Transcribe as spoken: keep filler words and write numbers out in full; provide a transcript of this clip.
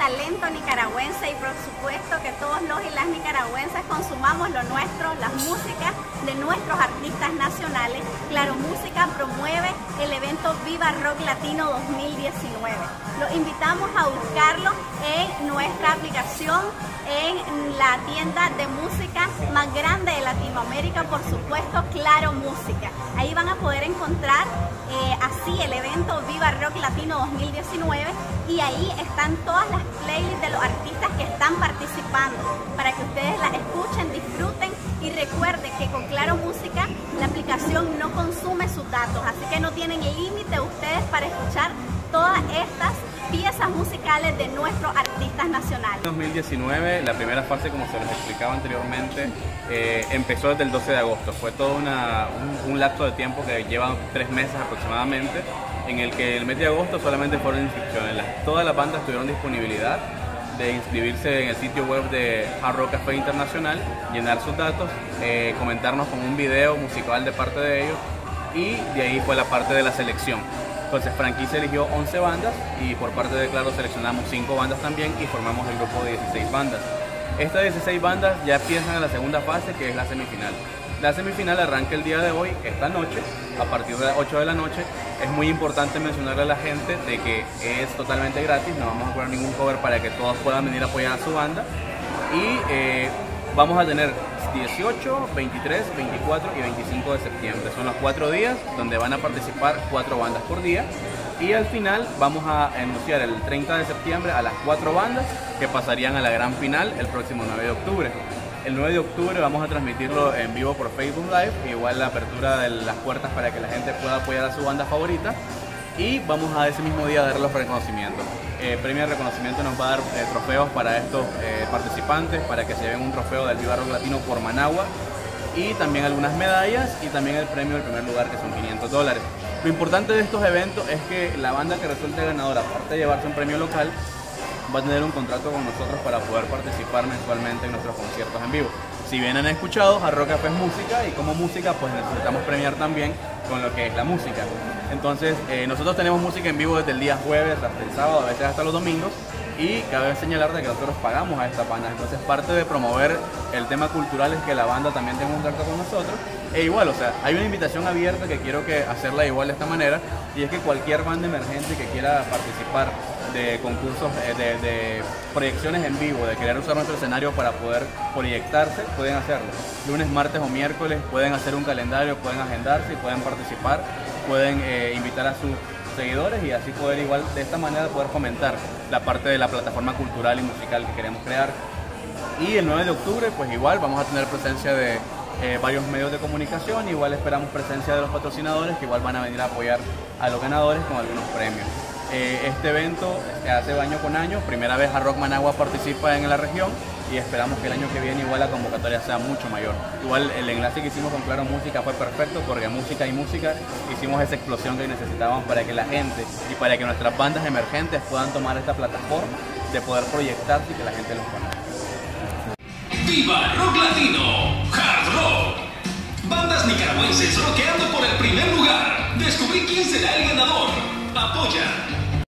talento nicaragüense y por supuesto que todos los y las nicaragüenses consumamos lo nuestro, las músicas de nuestros artistas nacionales. Claro Música promueve el evento Viva Rock Latino dos mil diecinueve. Los invitamos a buscarlo en nuestra aplicación, en la tienda de música más grande de Latinoamérica, por supuesto, Claro Música. Ahí van a poder encontrar eh, así el evento Viva Rock Latino dos mil diecinueve y ahí están todas las playlists de los artistas que están participando para que ustedes las escuchen, disfruten y recuerden que con Claro Música la aplicación no consume sus datos, así que no tienen límite ustedes para escuchar todas estas piezas musicales de nuestros artistas nacionales. dos mil diecinueve, la primera fase, como se les explicaba anteriormente, eh, empezó desde el doce de agosto. Fue todo una, un, un lapso de tiempo que lleva tres meses aproximadamente, en el que el mes de agosto solamente fueron inscripciones. Las, todas las bandas tuvieron disponibilidad de inscribirse en el sitio web de Hard Rock Café Internacional, llenar sus datos, eh, comentarnos con un video musical de parte de ellos y de ahí fue la parte de la selección. Entonces Franquicia eligió once bandas y por parte de Claro seleccionamos cinco bandas también y formamos el grupo de dieciséis bandas. Estas dieciséis bandas ya empiezan en la segunda fase, que es la semifinal. La semifinal arranca el día de hoy, esta noche, a partir de las ocho de la noche. Es muy importante mencionarle a la gente de que es totalmente gratis, no vamos a cobrar ningún cover para que todos puedan venir a apoyar a su banda. Y eh, vamos a tener dieciocho, veintitrés, veinticuatro y veinticinco de septiembre. Son los cuatro días donde van a participar cuatro bandas por día. Y al final vamos a anunciar el treinta de septiembre a las cuatro bandas que pasarían a la gran final el próximo nueve de octubre. El nueve de octubre vamos a transmitirlo en vivo por Facebook Live, igual la apertura de las puertas para que la gente pueda apoyar a su banda favorita. Y vamos a ese mismo día a dar los reconocimientos. Eh, premio de reconocimiento nos va a dar eh, trofeos para estos eh, participantes, para que se lleven un trofeo del Viva Rock Latino por Managua y también algunas medallas y también el premio del primer lugar, que son quinientos dólares. Lo importante de estos eventos es que la banda que resulte ganadora, aparte de llevarse un premio local, va a tener un contrato con nosotros para poder participar mensualmente en nuestros conciertos en vivo. Si bien han escuchado, Hard Rock Café es música y como música pues necesitamos premiar también con lo que es la música. Entonces eh, nosotros tenemos música en vivo desde el día jueves hasta el sábado, a veces hasta los domingos, y cabe señalar de que nosotros pagamos a esta banda. Entonces parte de promover el tema cultural es que la banda también tenga un trato con nosotros. E igual, o sea, hay una invitación abierta que quiero que hacerla igual de esta manera, y es que cualquier banda emergente que quiera participar de concursos, eh, de, de proyecciones en vivo, de querer usar nuestro escenario para poder proyectarse, pueden hacerlo. Lunes, martes o miércoles pueden hacer un calendario, pueden agendarse y pueden participar, pueden eh, invitar a sus seguidores y así poder igual de esta manera poder fomentar la parte de la plataforma cultural y musical que queremos crear. Y el nueve de octubre pues igual vamos a tener presencia de eh, varios medios de comunicación, igual esperamos presencia de los patrocinadores que igual van a venir a apoyar a los ganadores con algunos premios. Eh, este evento se hace año con año, primera vez Hard Rock Managua participa en la región y esperamos que el año que viene igual la convocatoria sea mucho mayor. Igual el enlace que hicimos con Claro Música fue perfecto porque música y música hicimos esa explosión que necesitábamos para que la gente y para que nuestras bandas emergentes puedan tomar esta plataforma de poder proyectarse y que la gente los conozca. ¡Viva Rock Latino! ¡Hard Rock! Bandas nicaragüenses rockeando por el primer lugar. Descubrí quién será el ganador. Apoya